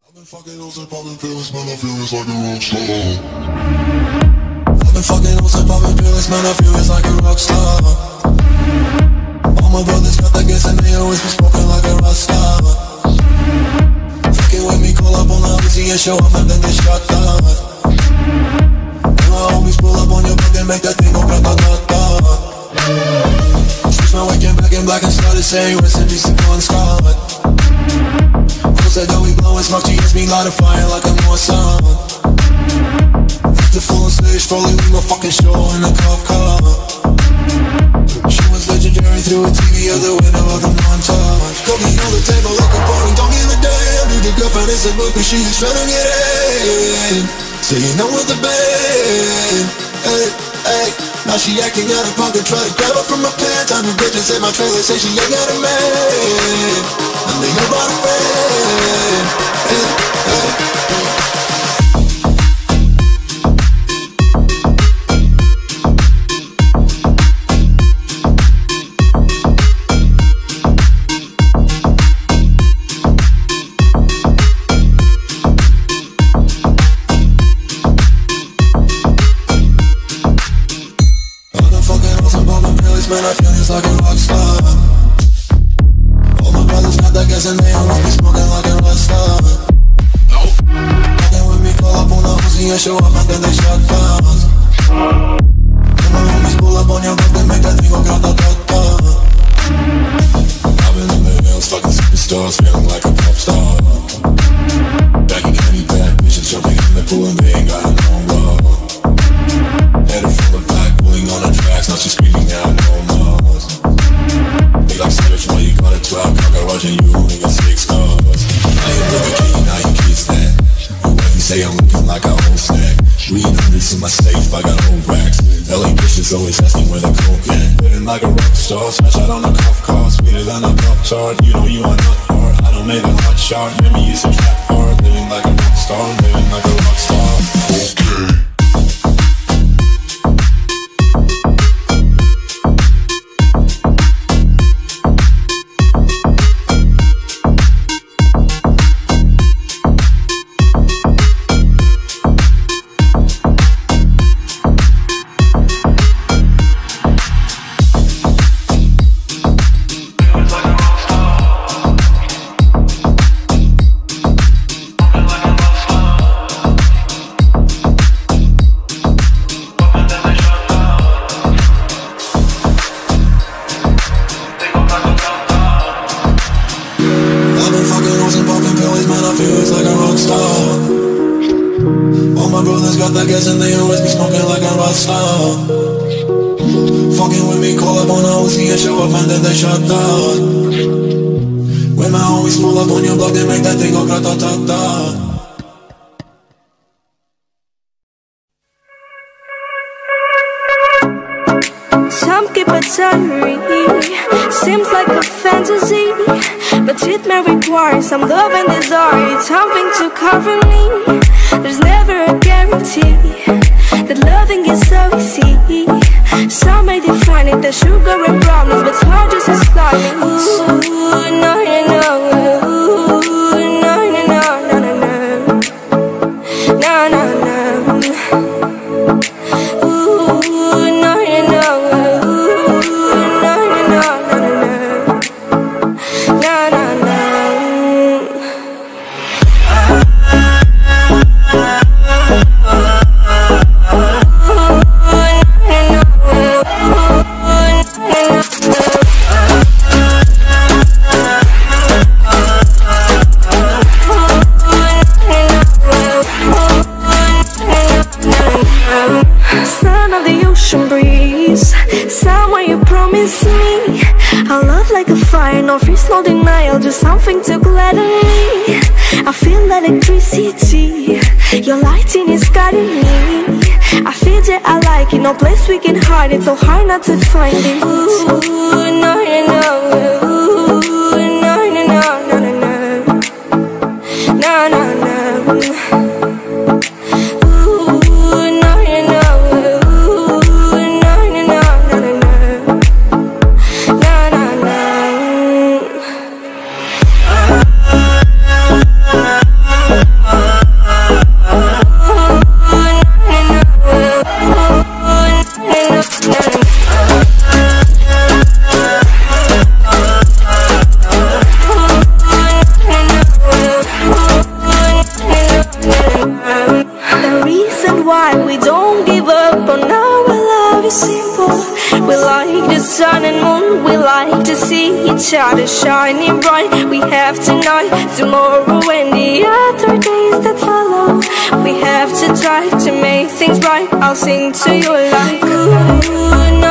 I've been fucking hoes and popping pills, man, I feel it's like a rock star. I've been fucking hoes and popping pills, man, I feel it's like a rock star. All my brothers got that gas and they always be smoking like a rock star. Fucking with me, call up on the Uzi and show up and then they shut down. And my homies pull up on your block and make that thing go grata-ta-ta. Switch my waking back in black and started saying rest in peace to Bon Scott. Said that we blowin' smoke, she hits me light a fire like I'm on sun. Hit the full stage, probably leave my fucking show in a cop car. She was legendary through a TV out the window of the montage. Cooking on the table like a party, don't give a damn. Dude, the girlfriend is a book, but she is tryna get in. Saying I'm with the band, hey, hey. Now she acting out of pocket, try to grab her from my pants. I'm a bitch and say my trailer, say she ain't got a man. And they know about a friend, hey, hey. Man, I feel it's like a rock star. All my brothers got that gas and they always be smoking like a rock star. Fucking with me, call up on the Uzi and show up and then they shut down. And my homies pull up on your block and make that thing go grata-ta-ta. I've been in the hills, fucking superstars, feeling like a pop star. Back in any bad bitches jumping in the pool and they ain't got no love. Headed full of black, pulling on the tracks, now she's screaming out no more. They like savage, why you got a 12 car garage and you only got 6 cars. I ain't with the key, now you kiss that. You say I'm looking like a whole snack. 300s in my safe, I got old racks. LA bitches always asking where the coke at. Living like a rock star, smash out on a cuff car. Sweeter than a pop chart, you know you are not hard. I don't make a hot shot, maybe you some trap hard. Living like a rock star, living like a rock star. Okay. All my brothers got that gas and they always be smoking like a rock star. Fucking with me, call up on the Uzi and show up and then they shut down. When my homies pull up on your block, they make that thing go grata-ta-ta. Some keep it diary, seems like a fantasy, but it may require some love and desire, something to cover me. There's never a guarantee that loving is so easy. Some may define it as sugar and brownies, but it's hard just as slimy. Ooh, no, you know. Ooh, no, no, no, no, no, no, no, no, no. No freeze, no denial, just something to gladden me. I feel electricity, your lighting is guiding me. I feel that I like it, no place we can hide it, so hard not to find it. Ooh, no, you know. Ooh, no, no, no, no, no, no, no, no, no. sun and moon. We like to see each other shining bright. We have tonight, tomorrow and the other days that follow. We have to try to make things right. I'll sing to you like ooh,